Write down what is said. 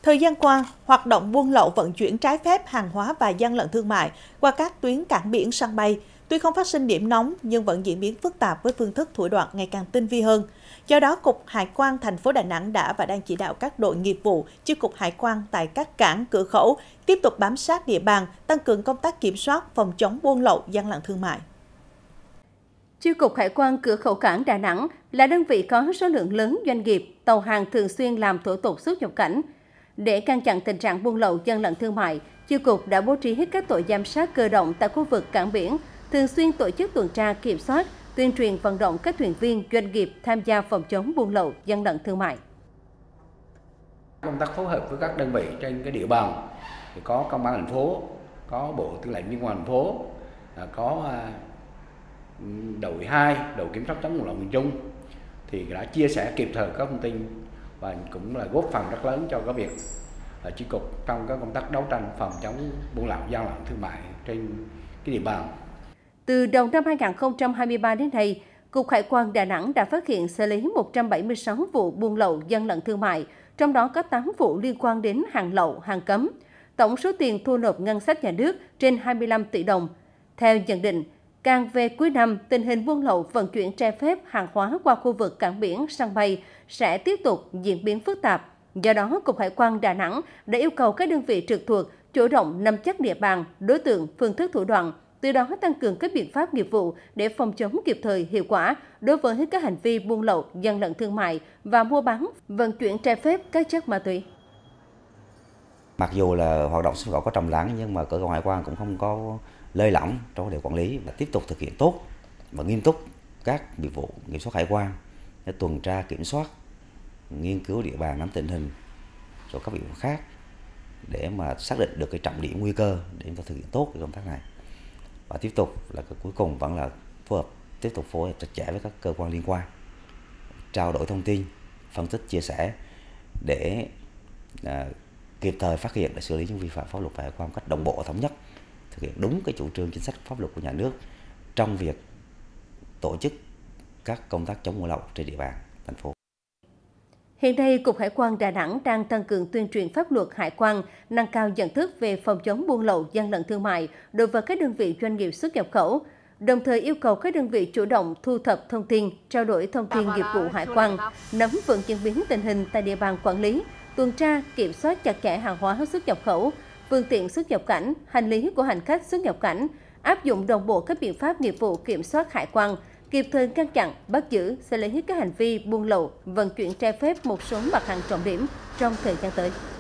Thời gian qua, hoạt động buôn lậu vận chuyển trái phép hàng hóa và gian lận thương mại qua các tuyến cảng biển sân bay tuy không phát sinh điểm nóng nhưng vẫn diễn biến phức tạp với phương thức thủ đoạn ngày càng tinh vi hơn. Do đó, Cục Hải quan thành phố Đà Nẵng đã và đang chỉ đạo các đội nghiệp vụ, chi cục hải quan tại các cảng, cửa khẩu tiếp tục bám sát địa bàn, tăng cường công tác kiểm soát, phòng chống buôn lậu, gian lận thương mại. Chi cục Hải quan cửa khẩu cảng Đà Nẵng là đơn vị có số lượng lớn doanh nghiệp, tàu hàng thường xuyên làm thủ tục xuất nhập cảnh. Để ngăn chặn tình trạng buôn lậu, gian lận thương mại, Chi cục đã bố trí hết các tổ giám sát cơ động tại khu vực cảng biển, thường xuyên tổ chức tuần tra kiểm soát, tuyên truyền vận động các thuyền viên, doanh nghiệp tham gia phòng chống buôn lậu, gian lận thương mại. Công tác phối hợp với các đơn vị trên cái địa bàn thì có công an thành phố, có bộ tư lệnh biên phòng thành phố, có đội 2, đội kiểm soát chống buôn lậu miền Trung thì đã chia sẻ kịp thời các thông tin và cũng là góp phần rất lớn cho cái việc chi cục trong các công tác đấu tranh phòng chống buôn lậu, gian lận thương mại trên cái địa bàn. Từ đầu năm 2023 đến nay, Cục Hải quan Đà Nẵng đã phát hiện xử lý 176 vụ buôn lậu, gian lận thương mại, trong đó có 8 vụ liên quan đến hàng lậu, hàng cấm. Tổng số tiền thu nộp ngân sách nhà nước trên 25 tỷ đồng. Theo nhận định, càng về cuối năm, tình hình buôn lậu vận chuyển trái phép hàng hóa qua khu vực cảng biển, sân bay sẽ tiếp tục diễn biến phức tạp. Do đó, Cục Hải quan Đà Nẵng đã yêu cầu các đơn vị trực thuộc chủ động nắm chắc địa bàn, đối tượng, phương thức thủ đoạn, từ đó tăng cường các biện pháp nghiệp vụ để phòng chống kịp thời, hiệu quả đối với các hành vi buôn lậu, gian lận thương mại và mua bán, vận chuyển trái phép các chất ma túy. Mặc dù là hoạt động xuất khẩu có trầm lắng nhưng mà cơ quan hải quan cũng không có lơi lỏng trong vấn đề quản lý và tiếp tục thực hiện tốt và nghiêm túc các nhiệm vụ kiểm soát hải quan để tuần tra kiểm soát, nghiên cứu địa bàn, nắm tình hình rồi các biện pháp khác để mà xác định được cái trọng điểm nguy cơ để chúng ta thực hiện tốt cái công tác này. Và tiếp tục là cuối cùng vẫn là tiếp tục phối hợp chặt chẽ với các cơ quan liên quan, trao đổi thông tin, phân tích, chia sẻ để kịp thời phát hiện để xử lý những vi phạm pháp luật về hải quan một cách đồng bộ và thống nhất, thực hiện đúng cái chủ trương chính sách pháp luật của nhà nước trong việc tổ chức các công tác chống buôn lậu trên địa bàn thành phố. Hiện nay, Cục Hải quan Đà Nẵng đang tăng cường tuyên truyền pháp luật hải quan, nâng cao nhận thức về phòng chống buôn lậu, gian lận thương mại đối với các đơn vị doanh nghiệp xuất nhập khẩu, đồng thời yêu cầu các đơn vị chủ động thu thập thông tin, trao đổi thông tin nghiệp vụ hải quan, nắm vững diễn biến tình hình tại địa bàn quản lý, tuần tra, kiểm soát chặt chẽ hàng hóa xuất nhập khẩu, phương tiện xuất nhập cảnh, hành lý của hành khách xuất nhập cảnh, áp dụng đồng bộ các biện pháp nghiệp vụ kiểm soát hải quan, kịp thời ngăn chặn, bắt giữ, xử lý các hành vi buôn lậu, vận chuyển trái phép một số mặt hàng trọng điểm trong thời gian tới.